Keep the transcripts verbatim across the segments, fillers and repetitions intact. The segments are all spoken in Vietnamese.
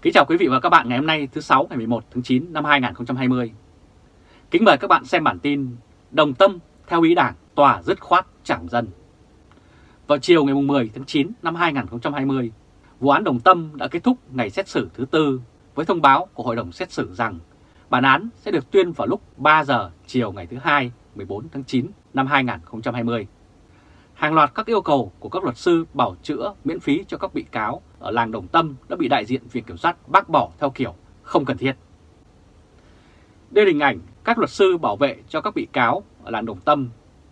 Kính chào quý vị và các bạn ngày hôm nay thứ Sáu ngày mười một tháng chín năm hai nghìn không trăm hai mươi. Kính mời các bạn xem bản tin Đồng Tâm theo ý Đảng, tòa dứt khoát chẳng dân. Vào chiều ngày mười tháng chín năm hai nghìn không trăm hai mươi, vụ án Đồng Tâm đã kết thúc ngày xét xử thứ tư với thông báo của Hội đồng xét xử rằng bản án sẽ được tuyên vào lúc ba giờ chiều ngày thứ Hai mười bốn tháng chín năm hai nghìn không trăm hai mươi. Hàng loạt các yêu cầu của các luật sư bảo chữa miễn phí cho các bị cáo ở làng Đồng Tâm đã bị đại diện Viện Kiểm sát bác bỏ theo kiểu không cần thiết. Đây là hình ảnh các luật sư bảo vệ cho các bị cáo ở làng Đồng Tâm.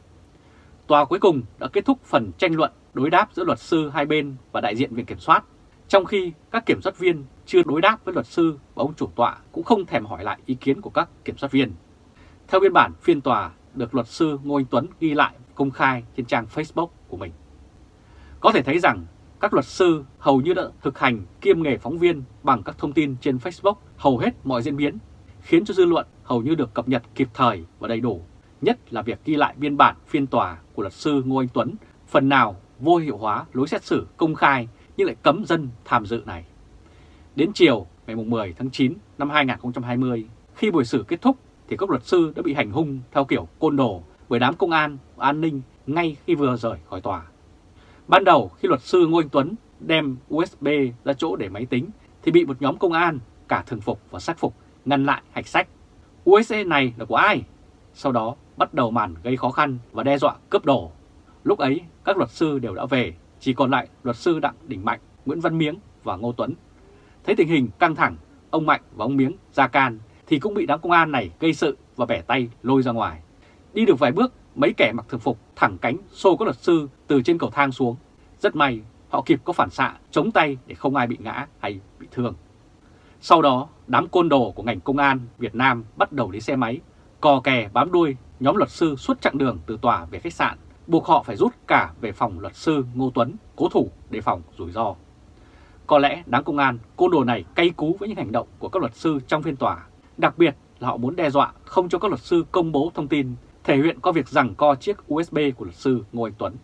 Tòa cuối cùng đã kết thúc phần tranh luận đối đáp giữa luật sư hai bên và đại diện Viện Kiểm soát, trong khi các kiểm soát viên chưa đối đáp với luật sư và ông chủ tọa cũng không thèm hỏi lại ý kiến của các kiểm soát viên. Theo biên bản phiên tòa được luật sư Ngô Anh Tuấn ghi lại công khai trên trang Facebook của mình, có thể thấy rằng các luật sư hầu như đã thực hành kiêm nghề phóng viên bằng các thông tin trên Facebook hầu hết mọi diễn biến, khiến cho dư luận hầu như được cập nhật kịp thời và đầy đủ, nhất là việc ghi lại biên bản phiên tòa của luật sư Ngô Anh Tuấn phần nào vô hiệu hóa lối xét xử công khai nhưng lại cấm dân tham dự này. Đến chiều ngày mười tháng chín năm hai nghìn không trăm hai mươi, khi buổi xử kết thúc thì các luật sư đã bị hành hung theo kiểu côn đồ bởi đám công an và an ninh ngay khi vừa rời khỏi tòa. Ban đầu khi luật sư Ngô Anh Tuấn đem u ét bê ra chỗ để máy tính thì bị một nhóm công an cả thường phục và sắc phục ngăn lại hạch sách. u ét bê này là của ai? Sau đó bắt đầu màn gây khó khăn và đe dọa cướp đồ. Lúc ấy các luật sư đều đã về, chỉ còn lại luật sư Đặng Đình Mạnh, Nguyễn Văn Miếng và Ngô Tuấn. Thấy tình hình căng thẳng, ông Mạnh và ông Miếng ra can thì cũng bị đám công an này gây sự và bẻ tay lôi ra ngoài. Đi được vài bước, mấy kẻ mặc thường phục thẳng cánh xô các luật sư từ trên cầu thang xuống. Rất may họ kịp có phản xạ chống tay để không ai bị ngã hay bị thương. Sau đó đám côn đồ của ngành công an Việt Nam bắt đầu đi xe máy cò kè bám đuôi nhóm luật sư suốt chặng đường từ tòa về khách sạn, buộc họ phải rút cả về phòng luật sư Ngô Tuấn cố thủ đề phòng rủi ro. Có lẽ đám công an côn đồ này cay cú với những hành động của các luật sư trong phiên tòa, đặc biệt là họ muốn đe dọa không cho các luật sư công bố thông tin, thể hiện qua việc giằng co chiếc u ét bê của luật sư Ngô Anh Tuấn.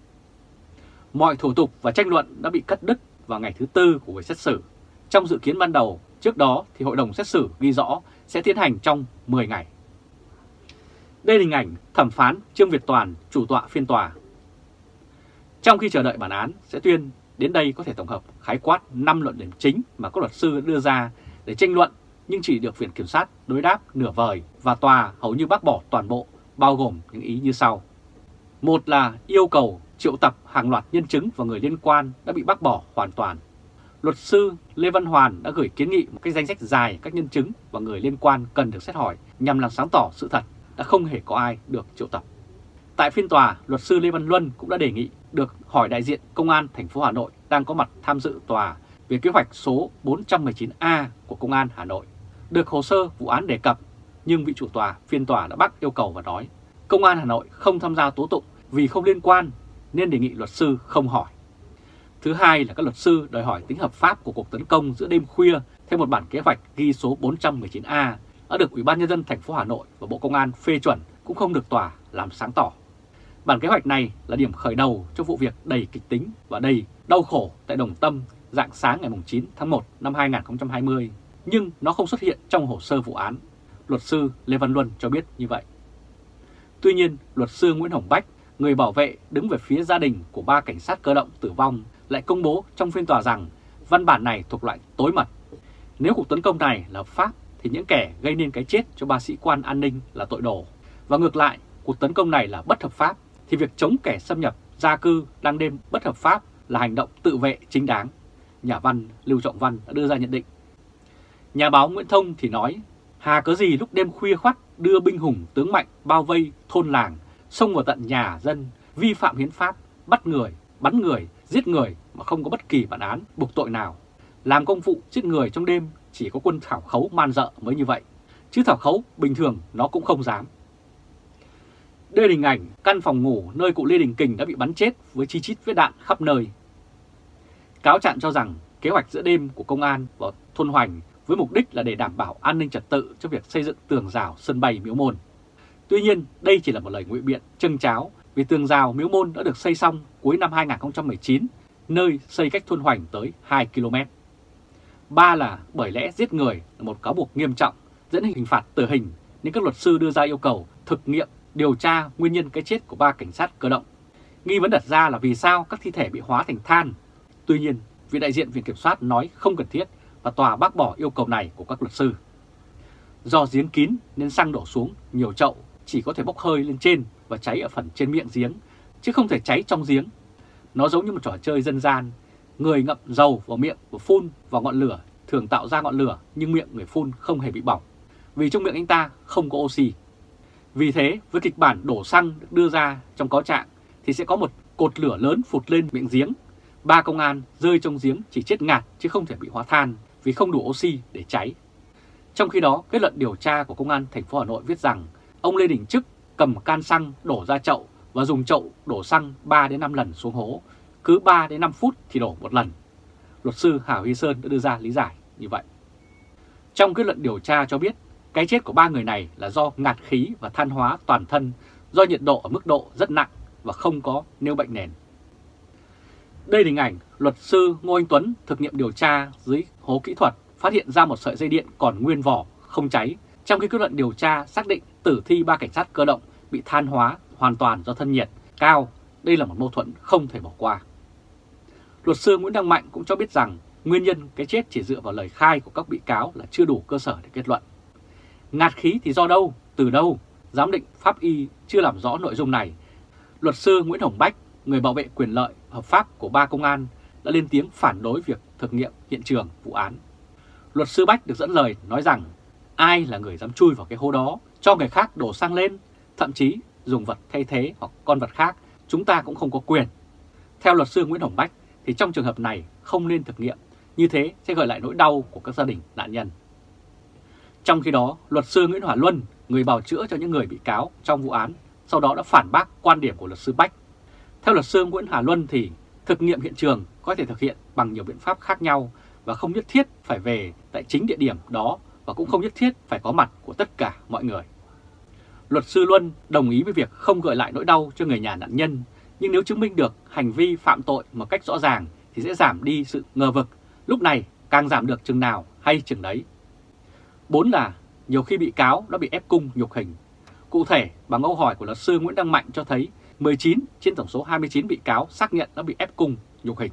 Mọi thủ tục và tranh luận đã bị cắt đứt vào ngày thứ tư của buổi xét xử. Trong dự kiến ban đầu, trước đó thì hội đồng xét xử ghi rõ sẽ tiến hành trong mười ngày. Đây là hình ảnh thẩm phán Trương Việt Toàn, chủ tọa phiên tòa. Trong khi chờ đợi bản án sẽ tuyên, đến đây có thể tổng hợp khái quát năm luận điểm chính mà các luật sư đưa ra để tranh luận, nhưng chỉ được Viện Kiểm sát đối đáp nửa vời và tòa hầu như bác bỏ toàn bộ, bao gồm những ý như sau. Một là yêu cầu triệu tập hàng loạt nhân chứng và người liên quan đã bị bác bỏ hoàn toàn. Luật sư Lê Văn Hoàn đã gửi kiến nghị một cái danh sách dài các nhân chứng và người liên quan cần được xét hỏi nhằm làm sáng tỏ sự thật, đã không hề có ai được triệu tập. Tại phiên tòa, luật sư Lê Văn Luân cũng đã đề nghị được hỏi đại diện Công an thành phố Hà Nội đang có mặt tham dự tòa về kế hoạch số bốn trăm mười chín A của Công an Hà Nội. Được hồ sơ vụ án đề cập, nhưng vị chủ tòa phiên tòa đã bác yêu cầu và nói Công an Hà Nội không tham gia tố tụng vì không liên quan nên đề nghị luật sư không hỏi. Thứ hai là các luật sư đòi hỏi tính hợp pháp của cuộc tấn công giữa đêm khuya theo một bản kế hoạch ghi số bốn trăm mười chín A đã được Ủy ban Nhân dân thành phố Hà Nội và Bộ Công an phê chuẩn cũng không được tòa làm sáng tỏ. Bản kế hoạch này là điểm khởi đầu cho vụ việc đầy kịch tính và đầy đau khổ tại Đồng Tâm rạng sáng ngày chín tháng một năm hai nghìn không trăm hai mươi, nhưng nó không xuất hiện trong hồ sơ vụ án. Luật sư Lê Văn Luân cho biết như vậy. Tuy nhiên, luật sư Nguyễn Hồng Bách, người bảo vệ đứng về phía gia đình của ba cảnh sát cơ động tử vong, lại công bố trong phiên tòa rằng văn bản này thuộc loại tối mật. Nếu cuộc tấn công này là hợp pháp thì những kẻ gây nên cái chết cho ba sĩ quan an ninh là tội đồ. Và ngược lại, cuộc tấn công này là bất hợp pháp thì việc chống kẻ xâm nhập gia cư đang đêm bất hợp pháp là hành động tự vệ chính đáng. Nhà văn Lưu Trọng Văn đã đưa ra nhận định. Nhà báo Nguyễn Thông thì nói, hà cớ gì lúc đêm khuya khoắt đưa binh hùng tướng mạnh bao vây thôn làng, xông vào tận nhà dân, vi phạm hiến pháp, bắt người, bắn người, giết người mà không có bất kỳ bản án buộc tội nào. Làm công vụ giết người trong đêm chỉ có quân Thảo Khấu man dợ mới như vậy, chứ Thảo Khấu bình thường nó cũng không dám. Đây là hình ảnh căn phòng ngủ nơi cụ Lê Đình Kình đã bị bắn chết với chi chít vết đạn khắp nơi. Cáo trạng cho rằng kế hoạch giữa đêm của công an và thôn Hoành với mục đích là để đảm bảo an ninh trật tự cho việc xây dựng tường rào sân bay Miếu Môn. Tuy nhiên, đây chỉ là một lời ngụy biện châng cháo vì tường rào Miếu Môn đã được xây xong cuối năm hai nghìn không trăm mười chín, nơi xây cách thôn Hoành tới hai ki lô mét. Ba là bởi lẽ giết người là một cáo buộc nghiêm trọng dẫn đến hình phạt tử hình, nên các luật sư đưa ra yêu cầu thực nghiệm điều tra nguyên nhân cái chết của ba cảnh sát cơ động. Nghi vấn đặt ra là vì sao các thi thể bị hóa thành than. Tuy nhiên, vị đại diện Viện Kiểm soát nói không cần thiết và tòa bác bỏ yêu cầu này của các luật sư. Do giếng kín nên xăng đổ xuống nhiều chậu chỉ có thể bốc hơi lên trên và cháy ở phần trên miệng giếng, chứ không thể cháy trong giếng. Nó giống như một trò chơi dân gian, người ngậm dầu vào miệng và phun vào ngọn lửa thường tạo ra ngọn lửa, nhưng miệng người phun không hề bị bỏng, vì trong miệng anh ta không có oxy. Vì thế, với kịch bản đổ xăng được đưa ra trong cáo trạng thì sẽ có một cột lửa lớn phụt lên miệng giếng. Ba công an rơi trong giếng chỉ chết ngạt chứ không thể bị hóa than vì không đủ oxy để cháy. Trong khi đó, kết luận điều tra của Công an thành phố Hà Nội viết rằng ông Lê Đình Trức cầm can xăng đổ ra chậu và dùng chậu đổ xăng ba đến năm lần xuống hố, cứ ba đến năm phút thì đổ một lần. Luật sư Hà Huy Sơn đã đưa ra lý giải như vậy. Trong kết luận điều tra cho biết, cái chết của ba người này là do ngạt khí và than hóa toàn thân do nhiệt độ ở mức độ rất nặng và không có nêu bệnh nền. Đây là hình ảnh luật sư Ngô Anh Tuấn thực nghiệm điều tra dưới hố kỹ thuật phát hiện ra một sợi dây điện còn nguyên vỏ, không cháy, trong khi kết luận điều tra xác định tử thi ba cảnh sát cơ động bị than hóa hoàn toàn do thân nhiệt cao. Đây là một mâu thuẫn không thể bỏ qua. Luật sư Nguyễn Đăng Mạnh cũng cho biết rằng nguyên nhân cái chết chỉ dựa vào lời khai của các bị cáo là chưa đủ cơ sở để kết luận. Ngạt khí thì do đâu, từ đâu, giám định pháp y chưa làm rõ nội dung này. Luật sư Nguyễn Hồng Bách, người bảo vệ quyền lợi hợp pháp của ba công an, đã lên tiếng phản đối việc thực nghiệm hiện trường vụ án. Luật sư Bách được dẫn lời nói rằng ai là người dám chui vào cái hố đó, cho người khác đổ xăng lên, thậm chí dùng vật thay thế hoặc con vật khác, chúng ta cũng không có quyền. Theo luật sư Nguyễn Hồng Bách thì trong trường hợp này không nên thực nghiệm, như thế sẽ gợi lại nỗi đau của các gia đình nạn nhân. Trong khi đó, luật sư Nguyễn Hòa Luân, người bào chữa cho những người bị cáo trong vụ án, sau đó đã phản bác quan điểm của luật sư Bách. Theo luật sư Nguyễn Hòa Luân thì thực nghiệm hiện trường có thể thực hiện bằng nhiều biện pháp khác nhau và không nhất thiết phải về tại chính địa điểm đó và cũng không nhất thiết phải có mặt của tất cả mọi người. Luật sư Luân đồng ý với việc không gợi lại nỗi đau cho người nhà nạn nhân, nhưng nếu chứng minh được hành vi phạm tội một cách rõ ràng thì sẽ giảm đi sự ngờ vực, lúc này càng giảm được chừng nào hay chừng đấy. Bốn là nhiều khi bị cáo đã bị ép cung nhục hình. Cụ thể, bằng câu hỏi của luật sư Nguyễn Đăng Mạnh cho thấy mười chín trên tổng số hai mươi chín bị cáo xác nhận đã bị ép cung nhục hình.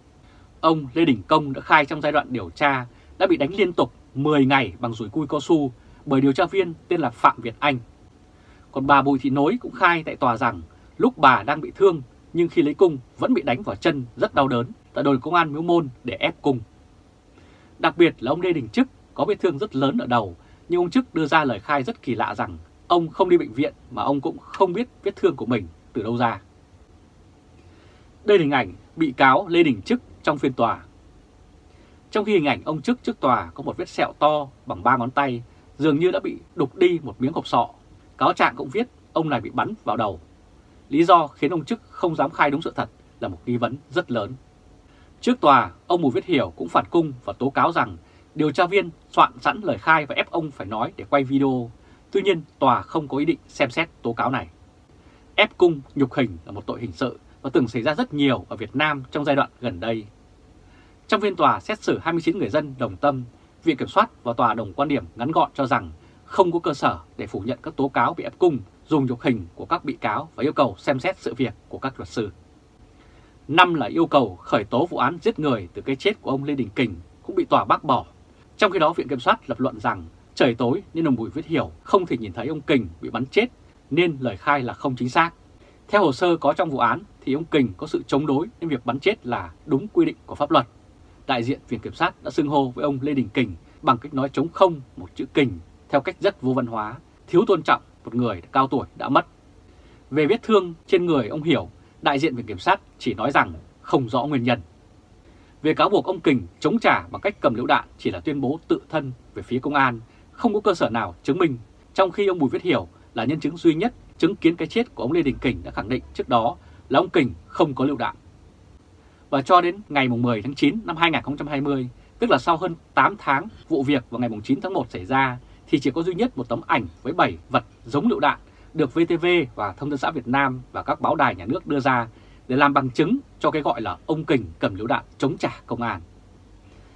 Ông Lê Đình Công đã khai trong giai đoạn điều tra đã bị đánh liên tục mười ngày bằng dùi cui cao su bởi điều tra viên tên là Phạm Việt Anh. Còn bà Bùi Thị Nối cũng khai tại tòa rằng lúc bà đang bị thương nhưng khi lấy cung vẫn bị đánh vào chân rất đau đớn tại đồn công an Miếu Môn để ép cung. Đặc biệt là ông Lê Đình Trức có vết thương rất lớn ở đầu, nhưng ông Trức đưa ra lời khai rất kỳ lạ rằng ông không đi bệnh viện mà ông cũng không biết vết thương của mình từ đâu ra. Đây là hình ảnh bị cáo Lê Đình Trức trong phiên tòa. Trong khi hình ảnh ông Trức trước tòa có một vết sẹo to bằng ba ngón tay, dường như đã bị đục đi một miếng hộp sọ. Cáo trạng cũng viết ông này bị bắn vào đầu. Lý do khiến ông Trức không dám khai đúng sự thật là một nghi vấn rất lớn. Trước tòa, ông Bùi Viết Hiểu cũng phản cung và tố cáo rằng điều tra viên soạn sẵn lời khai và ép ông phải nói để quay video. Tuy nhiên, tòa không có ý định xem xét tố cáo này. Ép cung nhục hình là một tội hình sự và từng xảy ra rất nhiều ở Việt Nam trong giai đoạn gần đây. Trong phiên tòa xét xử hai mươi chín người dân đồng tâm, Viện Kiểm soát và tòa đồng quan điểm ngắn gọn cho rằng không có cơ sở để phủ nhận các tố cáo bị ép cung, dùng nhục hình của các bị cáo và yêu cầu xem xét sự việc của các luật sư. Năm là yêu cầu khởi tố vụ án giết người từ cái chết của ông Lê Đình Kình cũng bị tòa bác bỏ. Trong khi đó, Viện Kiểm soát lập luận rằng trời tối nên ông Bùi Viết Hiểu không thể nhìn thấy ông Kình bị bắn chết nên lời khai là không chính xác. Theo hồ sơ có trong vụ án thì ông Kình có sự chống đối nên việc bắn chết là đúng quy định của pháp luật. Đại diện Viện Kiểm sát đã xưng hô với ông Lê Đình Kình bằng cách nói trống không một chữ Kình theo cách rất vô văn hóa, thiếu tôn trọng một người cao tuổi đã mất. Về vết thương trên người ông Hiểu, đại diện Viện Kiểm sát chỉ nói rằng không rõ nguyên nhân. Về cáo buộc ông Kình chống trả bằng cách cầm lựu đạn chỉ là tuyên bố tự thân về phía công an, không có cơ sở nào chứng minh, trong khi ông Bùi Viết Hiểu là nhân chứng duy nhất chứng kiến cái chết của ông Lê Đình Kình đã khẳng định trước đó là ông Kình không có lựu đạn. Và cho đến ngày mười tháng chín năm hai nghìn không trăm hai mươi, tức là sau hơn tám tháng vụ việc vào ngày chín tháng một xảy ra, thì chỉ có duy nhất một tấm ảnh với bảy vật giống lựu đạn được vê tê vê và Thông tấn xã Việt Nam và các báo đài nhà nước đưa ra để làm bằng chứng cho cái gọi là ông Kình cầm lựu đạn chống trả công an.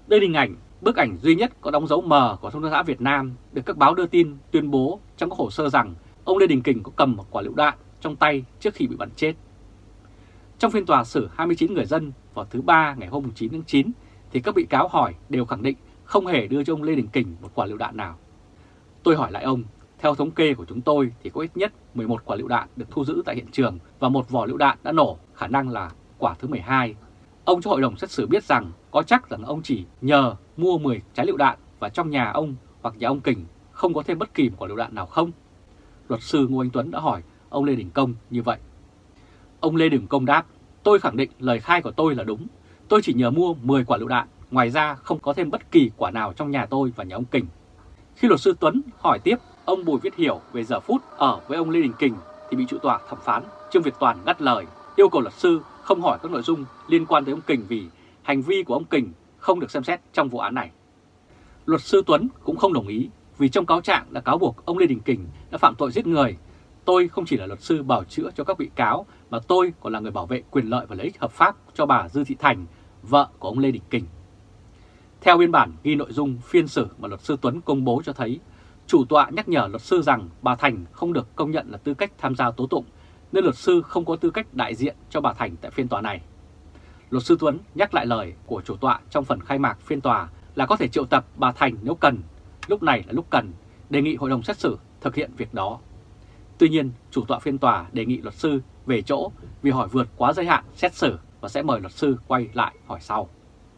Đây là hình ảnh, bức ảnh duy nhất có đóng dấu mờ của Thông tấn xã Việt Nam được các báo đưa tin tuyên bố trong các hồ sơ rằng ông Lê Đình Kình có cầm một quả lựu đạn trong tay trước khi bị bắn chết. Trong phiên tòa xử hai mươi chín người dân vào thứ Ba ngày hôm chín tháng chín thì các bị cáo hỏi đều khẳng định không hề đưa cho ông Lê Đình Kình một quả lựu đạn nào. Tôi hỏi lại ông, theo thống kê của chúng tôi thì có ít nhất mười một quả lựu đạn được thu giữ tại hiện trường và một vỏ lựu đạn đã nổ, khả năng là quả thứ mười hai. Ông cho hội đồng xét xử biết rằng có chắc rằng ông chỉ nhờ mua mười trái lựu đạn và trong nhà ông hoặc nhà ông Kình không có thêm bất kỳ một quả lựu đạn nào không? Luật sư Ngô Anh Tuấn đã hỏi ông Lê Đình Công như vậy. Ông Lê Đình Công đáp, tôi khẳng định lời khai của tôi là đúng. Tôi chỉ nhờ mua mười quả lựu đạn, ngoài ra không có thêm bất kỳ quả nào trong nhà tôi và nhà ông Kình. Khi luật sư Tuấn hỏi tiếp ông Bùi Viết Hiểu về giờ phút ở với ông Lê Đình Kình thì bị chủ tọa thẩm phán Trương Việt Toàn ngắt lời, yêu cầu luật sư không hỏi các nội dung liên quan tới ông Kình vì hành vi của ông Kình không được xem xét trong vụ án này. Luật sư Tuấn cũng không đồng ý vì trong cáo trạng đã cáo buộc ông Lê Đình Kình đã phạm tội giết người. Tôi không chỉ là luật sư bào chữa cho các bị cáo mà tôi còn là người bảo vệ quyền lợi và lợi ích hợp pháp cho bà Dư Thị Thành, vợ của ông Lê Đình Kình. Theo biên bản ghi nội dung phiên xử mà luật sư Tuấn công bố cho thấy, chủ tọa nhắc nhở luật sư rằng bà Thành không được công nhận là tư cách tham gia tố tụng, nên luật sư không có tư cách đại diện cho bà Thành tại phiên tòa này. Luật sư Tuấn nhắc lại lời của chủ tọa trong phần khai mạc phiên tòa là có thể triệu tập bà Thành nếu cần, lúc này là lúc cần, đề nghị hội đồng xét xử thực hiện việc đó. Tuy nhiên, chủ tọa phiên tòa đề nghị luật sư về chỗ vì hỏi vượt quá giới hạn xét xử và sẽ mời luật sư quay lại hỏi sau.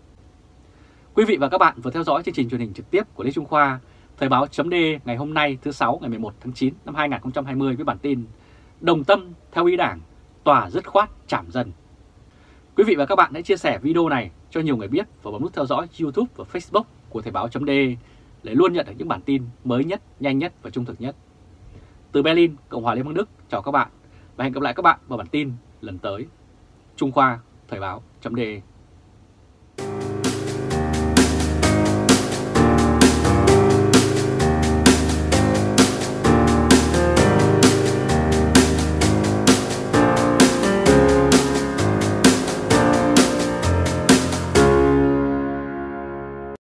Quý vị và các bạn vừa theo dõi chương trình truyền hình trực tiếp của Lê Trung Khoa, Thời báo chấm D ngày hôm nay thứ Sáu ngày mười một tháng chín năm hai nghìn không trăm hai mươi với bản tin Đồng tâm theo ý Đảng, tòa dứt khoát trảm dân. Quý vị và các bạn hãy chia sẻ video này cho nhiều người biết và bấm nút theo dõi YouTube và Facebook của Thời báo chấm D để luôn nhận được những bản tin mới nhất, nhanh nhất và trung thực nhất. Từ Berlin, Cộng hòa Liên bang Đức, chào các bạn và hẹn gặp lại các bạn vào bản tin lần tới. Trung Khoa, Thời báo chấm D.